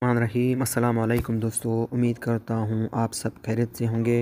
बिस्मिल्लाहिर्रहमानिर्रहीम। अस्सलाम वालेकुम दोस्तों, उम्मीद करता हूँ आप सब खैरियत से होंगे।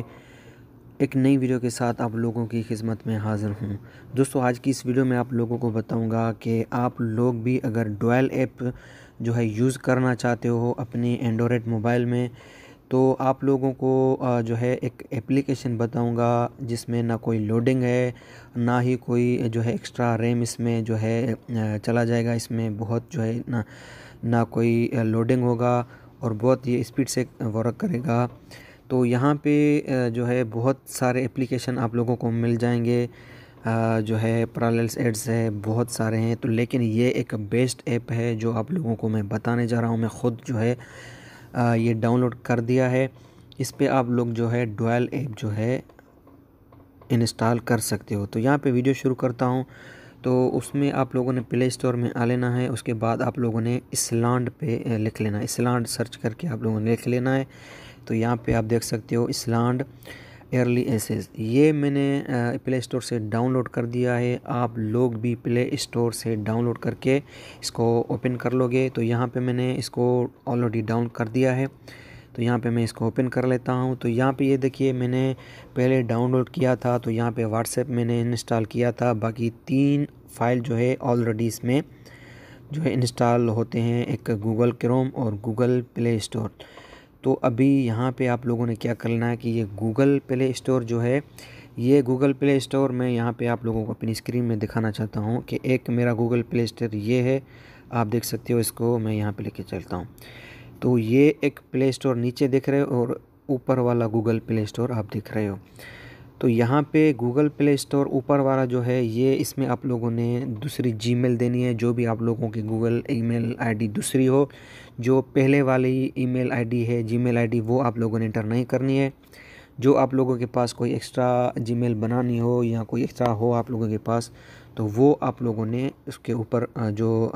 एक नई वीडियो के साथ आप लोगों की खिदमत में हाज़िर हूँ। दोस्तों, आज की इस वीडियो में आप लोगों को बताऊँगा कि आप लोग भी अगर डुअल ऐप जो है यूज़ करना चाहते हो अपने एंड्रॉयड मोबाइल में, तो आप लोगों को जो है एक एप्लीकेशन बताऊंगा जिसमें ना कोई लोडिंग है, ना ही कोई जो है एक्स्ट्रा रैम इसमें जो है चला जाएगा। इसमें बहुत जो है ना कोई लोडिंग होगा और बहुत ये स्पीड से वर्क करेगा। तो यहाँ पे जो है बहुत सारे एप्लीकेशन आप लोगों को मिल जाएंगे। जो है पैरेलल एड्स है, बहुत सारे हैं, तो लेकिन ये एक बेस्ट ऐप है जो आप लोगों को मैं बताने जा रहा हूँ। मैं ख़ुद जो है ये डाउनलोड कर दिया है। इस पे आप लोग जो है डुअल ऐप जो है इंस्टॉल कर सकते हो। तो यहाँ पे वीडियो शुरू करता हूँ। तो उसमें आप लोगों ने प्ले स्टोर में आ लेना है। उसके बाद आप लोगों ने इसलैंड पे लिख लेना है, इसलैंड सर्च करके आप लोगों ने लिख लेना है। तो यहाँ पे आप देख सकते हो इसलैंड अर्ली एक्सेस, ये मैंने प्ले स्टोर से डाउनलोड कर दिया है। आप लोग भी प्ले स्टोर से डाउनलोड करके इसको ओपन कर लोगे। तो यहाँ पे मैंने इसको ऑलरेडी डाउन कर दिया है। तो यहाँ पे मैं इसको ओपन कर लेता हूँ। तो यहाँ पे ये देखिए, मैंने पहले डाउनलोड किया था, तो यहाँ पे व्हाट्सएप मैंने इंस्टॉल किया था। बाकी 3 फाइल जो है ऑलरेडी इसमें जो है इंस्टॉल होते हैं, एक गूगल क्रोम और गूगल प्ले स्टोर। तो अभी यहाँ पे आप लोगों ने क्या करना है कि ये गूगल प्ले स्टोर जो है, ये गूगल प्ले स्टोर मैं यहाँ पे आप लोगों को अपनी स्क्रीन में दिखाना चाहता हूँ कि एक मेरा गूगल प्ले स्टोर ये है। आप देख सकते हो, इसको मैं यहाँ पे लेके चलता हूँ। तो ये एक प्ले स्टोर नीचे दिख रहे हो और ऊपर वाला गूगल प्ले स्टोर आप दिख रहे हो। तो यहाँ पे गूगल प्ले स्टोर ऊपर वाला जो है, ये इसमें आप लोगों ने दूसरी जीमेल देनी है। जो भी आप लोगों की गूगल ईमेल आईडी दूसरी हो, जो पहले वाली ईमेल आईडी है, जीमेल आईडी, वो आप लोगों ने इंटर नहीं करनी है। जो आप लोगों के पास कोई एक्स्ट्रा जीमेल बनानी हो या कोई एक्स्ट्रा हो आप लोगों के पास, तो वो आप लोगों ने उसके ऊपर जो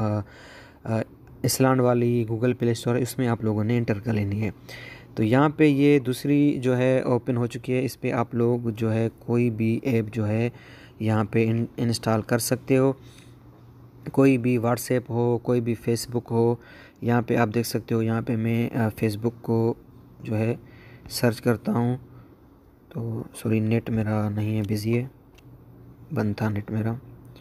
इसलैंड वाली गूगल प्ले स्टोर है उसमें आप लोगों ने इंटर कर लेनी है। तो यहाँ पे ये दूसरी जो है ओपन हो चुकी है। इस पे आप लोग जो है कोई भी ऐप जो है यहाँ पे इंस्टॉल कर सकते हो। कोई भी व्हाट्सएप हो, कोई भी फेसबुक हो, यहाँ पे आप देख सकते हो। यहाँ पे मैं फेसबुक को जो है सर्च करता हूँ। तो सॉरी, नेट मेरा नहीं है, बिज़ी है, बंद था नेट मेरा।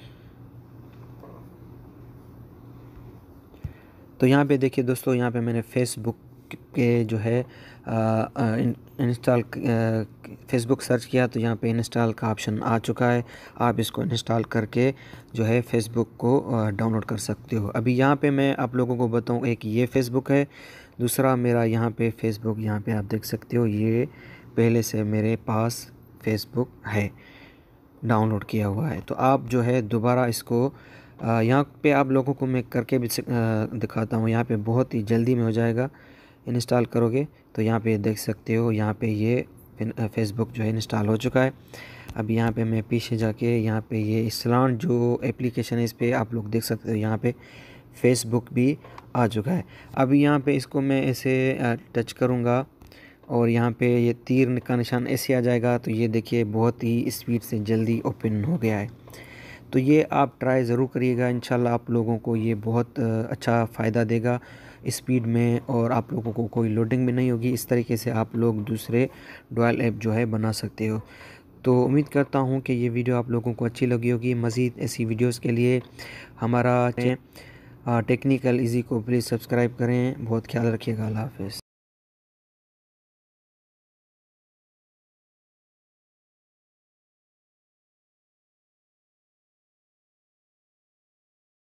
तो यहाँ पे देखिए दोस्तों, यहाँ पे मैंने फेसबुक के जो है इंस्टॉल फेसबुक सर्च किया, तो यहाँ पे इंस्टॉल का ऑप्शन आ चुका है। आप इसको इंस्टॉल करके जो है फेसबुक को डाउनलोड कर सकते हो। अभी यहाँ पे मैं आप लोगों को बताऊँ, एक ये फेसबुक है, दूसरा मेरा यहाँ पे फेसबुक, यहाँ पे आप देख सकते हो, ये पहले से मेरे पास फेसबुक है, डाउनलोड किया हुआ है। तो आप जो है दोबारा इसको यहाँ पे आप लोगों को मैं करके भी दिखाता हूँ। यहाँ पे बहुत ही जल्दी में हो जाएगा, इंस्टॉल करोगे तो यहाँ पे देख सकते हो। यहाँ पे ये फेसबुक जो है इंस्टॉल हो चुका है। अब यहाँ पे मैं पीछे जाके यहाँ पे ये इसलैंड जो एप्लीकेशन है, इस पर आप लोग देख सकते हो, यहाँ पे फेसबुक भी आ चुका है। अभी यहाँ पे इसको मैं ऐसे टच करूँगा और यहाँ पे ये तीर का निशान ऐसे आ जाएगा। तो ये देखिए, बहुत ही स्पीड से जल्दी ओपन हो गया है। तो ये आप ट्राई ज़रूर करिएगा, इंशाल्लाह आप लोगों को ये बहुत अच्छा फ़ायदा देगा स्पीड में, और आप लोगों को कोई लोडिंग भी नहीं होगी। इस तरीके से आप लोग दूसरे डुअल ऐप जो है बना सकते हो। तो उम्मीद करता हूँ कि ये वीडियो आप लोगों को अच्छी लगी होगी। मज़ीद ऐसी वीडियोस के लिए हमारा टेक्निकल इजी को प्लीज़ सब्सक्राइब करें। बहुत ख्याल रखिएगा। अल्लाह हाफ़िज़।